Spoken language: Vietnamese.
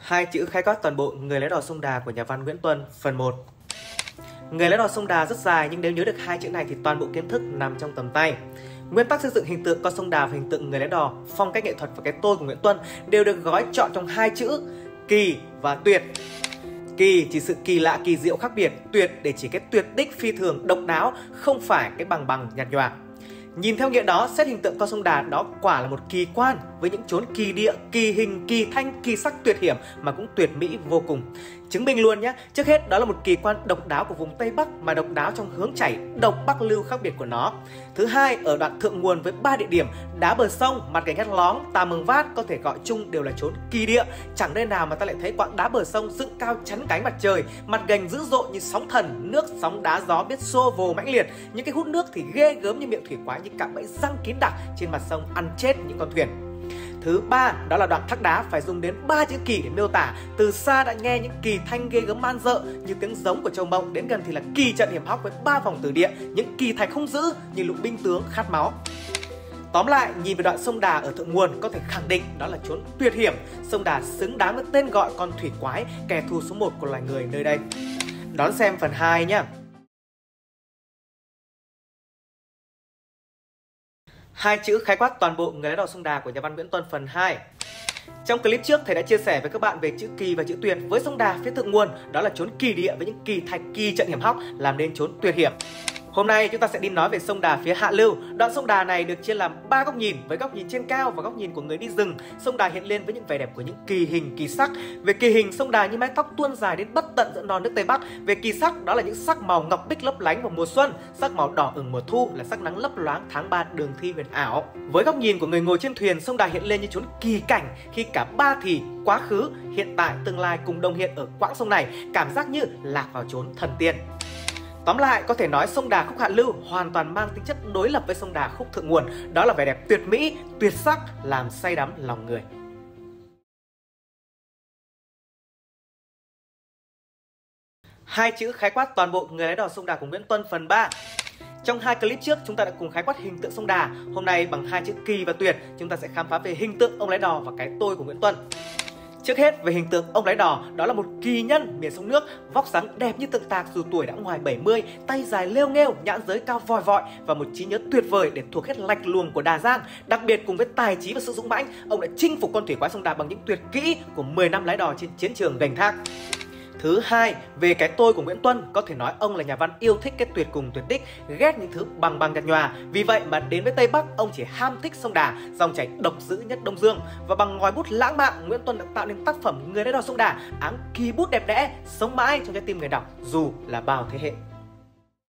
Hai chữ khái quát toàn bộ Người lái đò sông Đà của nhà văn Nguyễn Tuân, phần 1. Người lái đò sông Đà rất dài, nhưng nếu nhớ được hai chữ này thì toàn bộ kiến thức nằm trong tầm tay. Nguyên tắc xây dựng hình tượng con sông Đà và hình tượng người lái đò, phong cách nghệ thuật và cái tôi của Nguyễn Tuân đều được gói trọn trong hai chữ kỳ và tuyệt. Kỳ chỉ sự kỳ lạ, kỳ diệu, khác biệt; tuyệt để chỉ cái tuyệt đích, phi thường, độc đáo, không phải cái bằng nhạt nhòa. Nhìn theo nghĩa đó, xét hình tượng con sông Đà đó quả là một kỳ quan với những chốn kỳ địa, kỳ hình, kỳ thanh, kỳ sắc tuyệt hiểm mà cũng tuyệt mỹ vô cùng. Chứng minh luôn nhé, trước hết đó là một kỳ quan độc đáo của vùng Tây Bắc, mà độc đáo trong hướng chảy độc Bắc lưu khác biệt của nó. Thứ hai, ở đoạn thượng nguồn với 3 địa điểm: đá bờ sông, mặt gành Ngắt Lóng, Tà Mường Vát, có thể gọi chung đều là chốn kỳ địa. Chẳng nơi nào mà ta lại thấy quãng đá bờ sông dựng cao chắn cánh mặt trời, mặt gành dữ dội như sóng thần, nước sóng đá gió biết xô vồ mãnh liệt, những cái hút nước thì ghê gớm như miệng thủy quái, như cạm bẫy răng kín đặc trên mặt sông ăn chết những con thuyền. Thứ ba, đó là đoạn thác đá phải dùng đến 3 chữ kỳ để miêu tả. Từ xa đã nghe những kỳ thanh ghê gớm man rợ như tiếng giống của châu Mộng, đến gần thì là kỳ trận hiểm hóc với 3 vòng tử địa, những kỳ thạch hung dữ như lũ binh tướng khát máu. Tóm lại, nhìn về đoạn sông Đà ở thượng nguồn có thể khẳng định đó là chốn tuyệt hiểm. Sông Đà xứng đáng với tên gọi con thủy quái, kẻ thù số 1 của loài người nơi đây. Đón xem phần 2 nhé. Hai chữ khái quát toàn bộ Người lái đò sông Đà của nhà văn Nguyễn Tuân, phần 2. Trong clip trước, thầy đã chia sẻ với các bạn về chữ kỳ và chữ tuyệt. Với sông Đà phía thượng nguồn, đó là chốn kỳ địa với những kỳ thạch, kỳ trận hiểm hóc làm nên chốn tuyệt hiểm. Hôm nay chúng ta sẽ đi nói về sông Đà phía hạ lưu. Đoạn sông Đà này được chia làm 3 góc nhìn, với góc nhìn trên cao và góc nhìn của người đi rừng. Sông Đà hiện lên với những vẻ đẹp của những kỳ hình, kỳ sắc. Về kỳ hình, sông Đà như mái tóc tuôn dài đến bất tận giữa non nước Tây Bắc. Về kỳ sắc, đó là những sắc màu ngọc bích lấp lánh vào mùa xuân, sắc màu đỏ ửng mùa thu là sắc nắng lấp loáng tháng 3 đường thi huyền ảo. Với góc nhìn của người ngồi trên thuyền, sông Đà hiện lên như chốn kỳ cảnh khi cả ba thì quá khứ, hiện tại, tương lai cùng đồng hiện ở quãng sông này, cảm giác như lạc vào chốn thần tiên. Tóm lại, có thể nói sông Đà khúc hạ lưu hoàn toàn mang tính chất đối lập với sông Đà khúc thượng nguồn. Đó là vẻ đẹp tuyệt mỹ, tuyệt sắc, làm say đắm lòng người. Hai chữ khái quát toàn bộ Người lái đò sông Đà của Nguyễn Tuân, phần 3. Trong hai clip trước, chúng ta đã cùng khái quát hình tượng sông Đà. Hôm nay bằng hai chữ kỳ và tuyệt, chúng ta sẽ khám phá về hình tượng ông lái đò và cái tôi của Nguyễn Tuân. Trước hết, về hình tượng ông lái đò, đó là một kỳ nhân miền sông nước, vóc dáng đẹp như tượng tạc dù tuổi đã ngoài 70, tay dài lêu nghêu, nhãn giới cao vòi vọi và một trí nhớ tuyệt vời để thuộc hết lạch luồng của Đà Giang. Đặc biệt cùng với tài trí và sự dũng mãnh, ông đã chinh phục con thủy quái sông Đà bằng những tuyệt kỹ của 10 năm lái đò trên chiến trường gành thác. Thứ hai, về cái tôi của Nguyễn Tuân, có thể nói ông là nhà văn yêu thích cái tuyệt cùng tuyệt đích, ghét những thứ bằng nhạt nhòa. Vì vậy mà đến với Tây Bắc, ông chỉ ham thích sông Đà, dòng chảy độc dữ nhất Đông Dương. Và bằng ngòi bút lãng mạn, Nguyễn Tuân đã tạo nên tác phẩm Người lái đò sông Đà, áng kỳ bút đẹp đẽ, sống mãi trong trái tim người đọc dù là bao thế hệ.